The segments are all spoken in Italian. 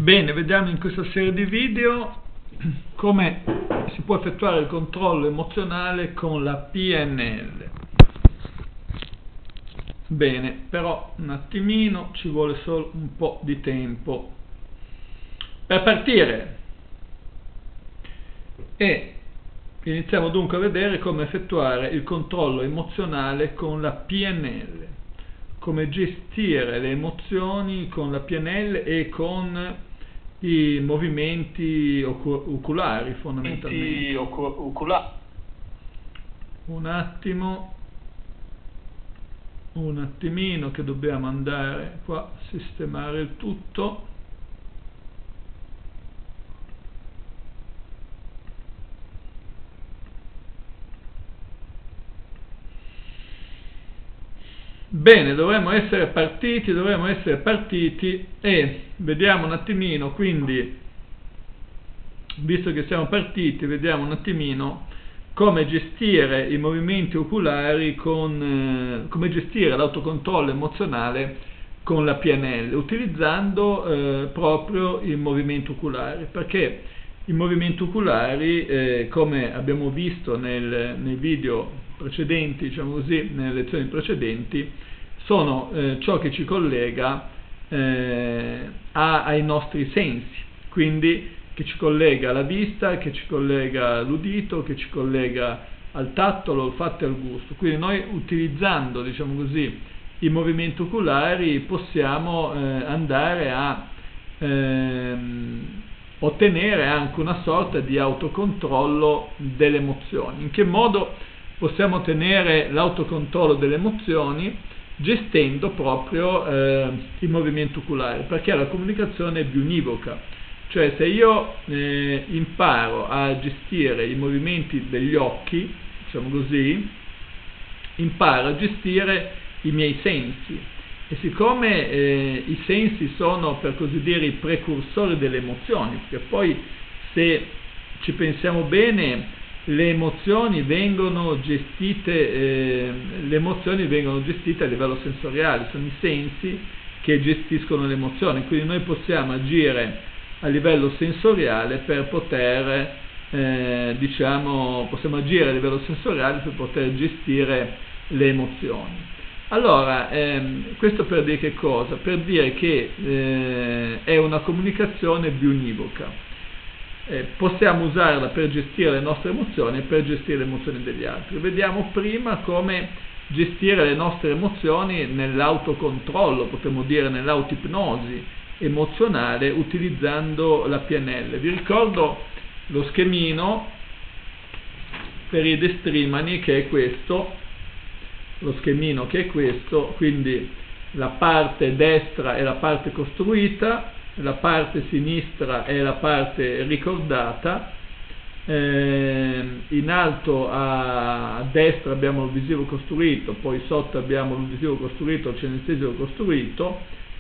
Bene, vediamo in questa serie di video come si può effettuare il controllo emozionale con la PNL. Bene, però un attimino ci vuole solo un po' di tempo per partire e iniziamo dunque a vedere come effettuare il controllo emozionale con la PNL, come gestire le emozioni con la PNL e con i movimenti oculari fondamentalmente. Un attimino che dobbiamo andare qua a sistemare il tutto. Bene, dovremmo essere partiti e vediamo un attimino, quindi, visto che siamo partiti, vediamo un attimino come gestire i movimenti oculari come gestire l'autocontrollo emozionale con la PNL, utilizzando proprio il movimento oculare, perché i movimenti oculari, come abbiamo visto nei video precedenti, diciamo così, nelle lezioni precedenti, sono ciò che ci collega ai nostri sensi, quindi che ci collega alla vista, che ci collega all'udito, che ci collega al tatto, all'olfatto e al gusto. Quindi noi, utilizzando, diciamo così, i movimenti oculari, possiamo andare a ottenere anche una sorta di autocontrollo delle emozioni. In che modo possiamo ottenere l'autocontrollo delle emozioni? Gestendo proprio i movimenti oculari, perché la comunicazione è biunivoca. Cioè, se io imparo a gestire i movimenti degli occhi, diciamo così, imparo a gestire i miei sensi, e siccome i sensi sono, per così dire, i precursori delle emozioni, perché poi, se ci pensiamo bene, le emozioni vengono gestite a livello sensoriale, sono i sensi che gestiscono le emozioni, quindi noi possiamo agire a livello sensoriale per poter possiamo agire a livello sensoriale per poter gestire le emozioni. Allora, questo per dire che cosa? Per dire che è una comunicazione biunivoca. Possiamo usarla per gestire le nostre emozioni e per gestire le emozioni degli altri. Vediamo prima come gestire le nostre emozioni nell'autocontrollo, potremmo dire nell'autoipnosi emozionale, utilizzando la PNL. Vi ricordo lo schemino per i destrimani, che è questo, quindi la parte destra è la parte costruita, la parte sinistra è la parte ricordata, in alto a destra abbiamo il visivo costruito, poi sotto abbiamo il visivo costruito, il cinestesico costruito,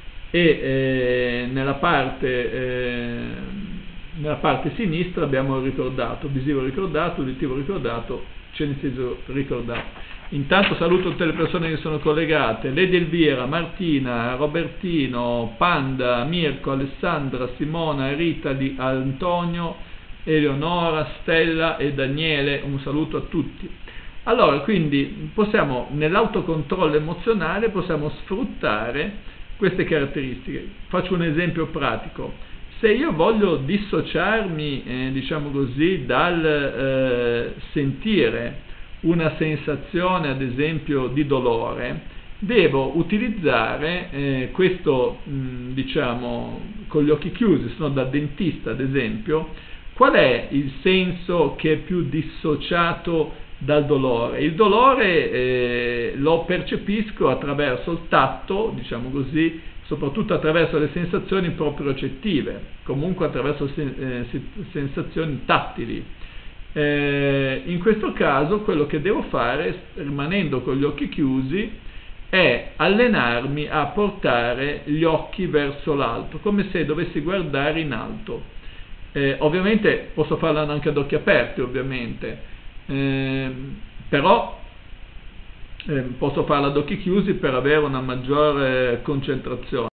e nella parte sinistra abbiamo il ricordato, visivo ricordato, uditivo ricordato, cinestesico ricordato. Intanto saluto tutte le persone che sono collegate: Lady Elvira, Martina, Robertino, Panda, Mirko, Alessandra, Simona, Rita, Antonio, Eleonora, Stella e Daniele. Un saluto a tutti. Allora, quindi nell'autocontrollo emozionale possiamo sfruttare queste caratteristiche. Faccio un esempio pratico: se io voglio dissociarmi, diciamo così, dal sentire una sensazione, ad esempio, di dolore, devo utilizzare questo, diciamo, con gli occhi chiusi. Sono da dentista, ad esempio. Qual è il senso che è più dissociato dal dolore? Il dolore lo percepisco attraverso il tatto, diciamo così, soprattutto attraverso le sensazioni propriocettive, comunque attraverso sensazioni tattili. In questo caso quello che devo fare, rimanendo con gli occhi chiusi, è allenarmi a portare gli occhi verso l'alto, come se dovessi guardare in alto. Ovviamente posso farlo anche ad occhi aperti, ovviamente, però posso farlo ad occhi chiusi per avere una maggiore concentrazione.